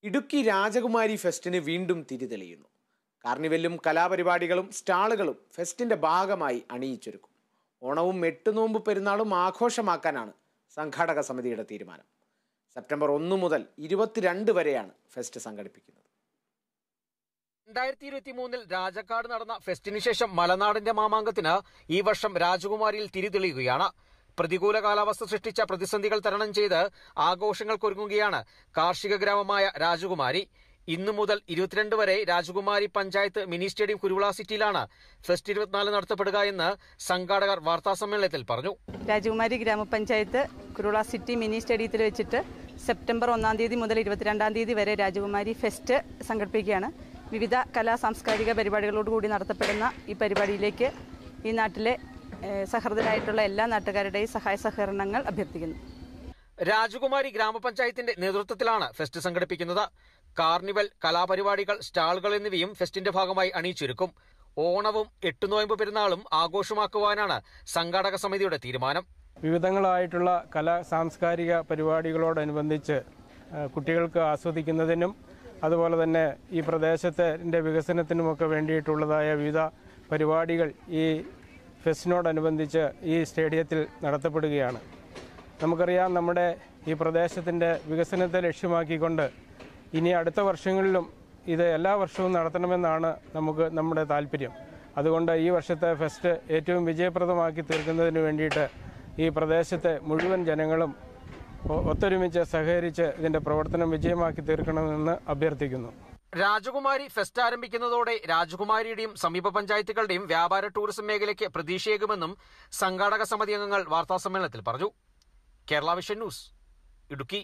ഇടുക്കി രാജകുമാരി ഫെസ്റ്റിന് വീണ്ടും തിരിതെളിയുന്നു. കാർണിവലും കലാപരിപാടികളും സ്റ്റാളുകളും ഫെസ്റ്റിന്റെ ഭാഗമായി അണിയിച്ചൊരുക്കും. ഓണവും എട്ടുനോമ്പ് പെരുന്നാളും ആഘോഷമാക്കാനാണ് സംഘാടക സമിതിയുടെ തീരുമാനം. സെപ്റ്റംബർ 1 മുതൽ 22 വരെയാണ് ഫെസ്റ്റ് സംഘടിപ്പിക്കുന്നത്. 2023 രാജക്കാട് നടന്ന ഫെസ്റ്റിന് ശേഷം മലനാടിന്റെ മാമാങ്കത്തിന് ഈ വർഷം രാജകുമാരിയിൽ തിരിതെളിയുകയാണ്. പ്രതികൂല കാലാവസ്ഥ സൃഷ്ടിച്ച പ്രതിസന്ധികൾ തരണം ചെയ്ത് ആഘോഷങ്ങൾക്കൊരുങ്ങുകയാണ് കാർഷിക ഗ്രാമമായ രാജകുമാരി. ഇന്നു മുതൽ 22 വരെ രാജകുമാരി പഞ്ചായത്ത് മിനി സ്റ്റേഡിയം കുരുവിള സിറ്റിയിലാണ് ഫെസ്റ്റ് 24 നടത്തപ്പെടുക എന്ന് സംഘാടകർ വാർത്താസമ്മേളനത്തിൽ പറഞ്ഞു. രാജകുമാരി ഗ്രാമപഞ്ചായത്ത് കുരുവിള സിറ്റി മിനി സ്റ്റേഡിയത്തിൽ വെച്ചിട്ട് സെപ്റ്റംബർ 1 തീയതി മുതൽ 22 തീയതി വരെ രാജകുമാരി ഫെസ്റ്റ് സംഘടിപ്പിക്കുകയാണ്. വിവിധ സാംസ്കാരിക പരിപാടികളോടുകൂടി നടത്തപ്പെടുന്ന ഈ പരിപാടിയിലേക്ക് ഈ നാട്ടിലെ സഹൃദരായിട്ടുള്ള എല്ലാ നാട്ടുകാരുടെയും സഹായ സഹകരണങ്ങൾ അഭ്യർത്ഥിക്കുന്നു. രാജകുമാരി ഗ്രാമപഞ്ചായത്തിന്റെ നേതൃത്വത്തിലാണ് ഫെസ്റ്റ് സംഘടിപ്പിക്കുന്നത്. കാർണിവൽ, കലാപരിപാടികൾ, സ്റ്റാളുകൾ എന്നിവയും ഫെസ്റ്റിന്റെ ഭാഗമായി അണിയിച്ചൊരുക്കും. ഓണവും എട്ടുനോയമ്പ് പെരുന്നാളും ആഘോഷമാക്കുവാനാണ് സംഘാടക സമിതിയുടെ തീരുമാനം. വിവിധങ്ങളായിട്ടുള്ള സാംസ്കാരിക പരിപാടികളോടനുബന്ധിച്ച് കുട്ടികൾക്ക് ആസ്വദിക്കുന്നതിനും അതുപോലെ തന്നെ ഈ പ്രദേശത്തിന്റെ വികസനത്തിനുമൊക്കെ വേണ്ടിയിട്ടുള്ളതായ വിവിധ പരിപാടികൾ ഈ ഫെസ്റ്റിനോടനുബന്ധിച്ച് ഈ സ്റ്റേഡിയത്തിൽ നടത്തപ്പെടുകയാണ്. നമുക്കറിയാം, നമ്മുടെ ഈ പ്രദേശത്തിൻ്റെ വികസനത്തെ ലക്ഷ്യമാക്കിക്കൊണ്ട് ഇനി അടുത്ത വർഷങ്ങളിലും ഇത് എല്ലാ വർഷവും നടത്തണമെന്നാണ് നമ്മുടെ താല്പര്യം. അതുകൊണ്ട് ഈ വർഷത്തെ ഫെസ്റ്റ് ഏറ്റവും വിജയപ്രദമാക്കി തീർക്കുന്നതിന് വേണ്ടിയിട്ട് ഈ പ്രദേശത്തെ മുഴുവൻ ജനങ്ങളും ഒത്തൊരുമിച്ച് സഹകരിച്ച് ഇതിൻ്റെ പ്രവർത്തനം വിജയമാക്കി തീർക്കണമെന്ന് അഭ്യർത്ഥിക്കുന്നു. രാജകുമാരി ഫെസ്റ്റ് ആരംഭിക്കുന്നതോടെ രാജകുമാരിയുടെയും സമീപ പഞ്ചായത്തുകളുടെയും വ്യാപാര ടൂറിസം മേഖലയ്ക്ക് പ്രതീക്ഷയേകുമെന്നും സംഘാടക സമിതി അംഗങ്ങൾ വാർത്താസമ്മേളനത്തിൽ പറഞ്ഞു. Kerala vision news, Idukki.